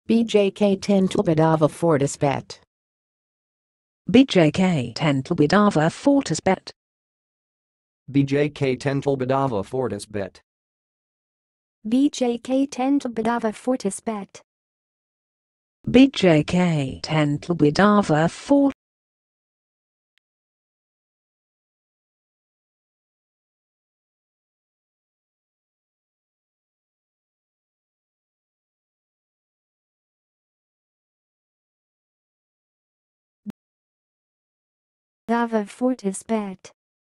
BJK10TLBEDAVA Fortisbette. BJK10TLBEDAVA Fortisbette. BJK10TLBEDAVA Fortisbette. BJK10TLBEDAVA Fortisbette. BJK10TLBEDAVA Fortisbette. BJK10TLBEDAVA Fortisbette.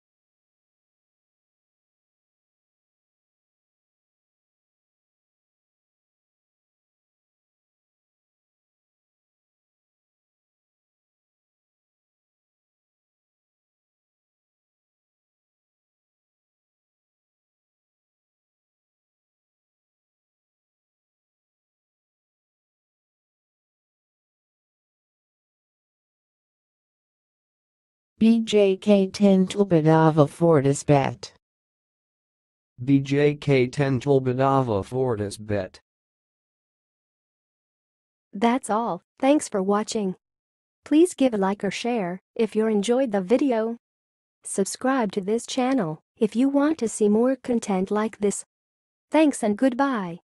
BJK10TLBEDAVA Fortisbette. BJK10TLBEDAVA Fortisbette. That's all. Thanks for watching. Please give a like or share if you enjoyed the video. Subscribe to this channel if you want to see more content like this. Thanks and goodbye.